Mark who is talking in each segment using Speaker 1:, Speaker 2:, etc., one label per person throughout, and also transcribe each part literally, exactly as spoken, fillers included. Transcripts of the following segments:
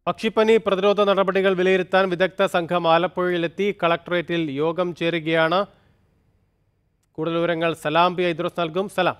Speaker 1: പക്ഷിപ്പനി പ്രതിരോധ നടപടികൾ വിലയിരുത്താൻ വിദഗ്ധ സംഘം ആലപ്പുഴയിലെത്തി. കളക്ടറേറ്റിൽ യോഗം ചേരുകയാണ്. കൂടുതൽ വിവരങ്ങൾ സലാം ബി ഐദ്രോസ് നൽകും. സലാം.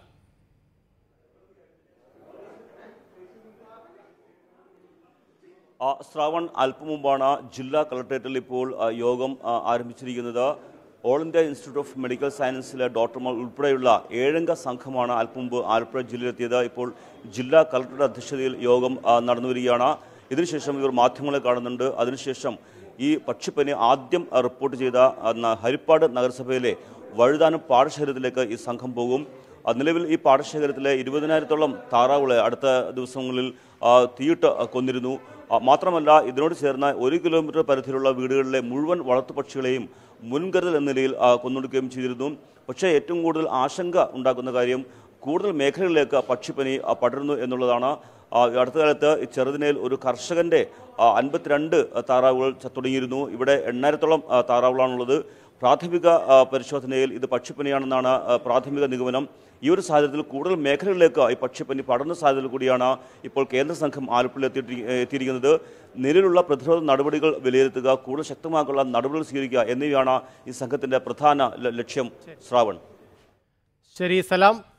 Speaker 2: ശ്രാവൺ, അല്പം മുമ്പാണ് ജില്ലാ കളക്ടറേറ്റിൽ ഇപ്പോൾ യോഗം ആരംഭിച്ചിരിക്കുന്നത്. All India Institute of Medical സയൻസിലെ ഡോക്ടർമാർ ഉൾപ്പെടെയുള്ള ഏഴംഗ സംഘമാണ് അല്പം മുമ്പ് ആലപ്പുഴ ജില്ലയിലെത്തിയത്. ഇപ്പോൾ ജില്ലാ കളക്ടറുടെ അധ്യക്ഷതയിൽ യോഗം നടന്നു വരികയാണ്. ഇതിനുശേഷം ഇവർ മാധ്യമങ്ങളെ കാണുന്നുണ്ട്. അതിനുശേഷം ഈ പക്ഷിപ്പനി ആദ്യം റിപ്പോർട്ട് ചെയ്ത ഹരിപ്പാട് നഗരസഭയിലെ വഴുതാനം പാടശേഖരത്തിലേക്ക് ഈ സംഘം പോകും. നിലവിൽ ഈ പാടശേഖരത്തിലെ ഇരുപതിനായിരത്തോളം താറാവുകളെ അടുത്ത ദിവസങ്ങളിൽ തീയിട്ട് കൊന്നിരുന്നു. മാത്രമല്ല, ഇതിനോട് ചേർന്ന ഒരു കിലോമീറ്റർ പരിധിയിലുള്ള വീടുകളിലെ മുഴുവൻ വളർത്തുപക്ഷികളെയും മുൻകരുതൽ എന്ന നിലയിൽ കൊന്നൊടുക്കുകയും ചെയ്തിരുന്നു. പക്ഷേ ഏറ്റവും കൂടുതൽ ആശങ്ക ഉണ്ടാക്കുന്ന കാര്യം കൂടുതൽ മേഖലകളിലേക്ക് പക്ഷിപ്പനി പടരുന്നു എന്നുള്ളതാണ്. അടുത്ത കാലത്ത് ചെറുതിനയിൽ ഒരു കർഷകന്റെ അൻപത്തിരണ്ട് താറാവുകൾ ചത്തൊടുങ്ങിയിരുന്നു. ഇവിടെ എണ്ണായിരത്തോളം താറാവുകളാണുള്ളത്. പ്രാഥമിക പരിശോധനയിൽ ഇത് പക്ഷിപ്പനിയാണെന്നാണ് പ്രാഥമിക നിഗമനം. ഈ ഒരു സാഹചര്യത്തിൽ കൂടുതൽ മേഖലകളിലേക്ക് ഈ പക്ഷിപ്പനി പടർന്ന സാഹചര്യത്തിൽ കൂടിയാണ് ഇപ്പോൾ കേന്ദ്ര സംഘം ആലപ്പുഴയിൽ എത്തി എത്തിയിരിക്കുന്നത്. നിലവിലുള്ള പ്രതിരോധ നടപടികൾ വിലയിരുത്തുക, കൂടുതൽ ശക്തമാക്കുള്ള നടപടികൾ സ്വീകരിക്കുക എന്നിവയാണ് ഈ സംഘത്തിന്റെ പ്രധാന ലക്ഷ്യം. ശ്രാവൺ.
Speaker 1: ശരി, സലാം.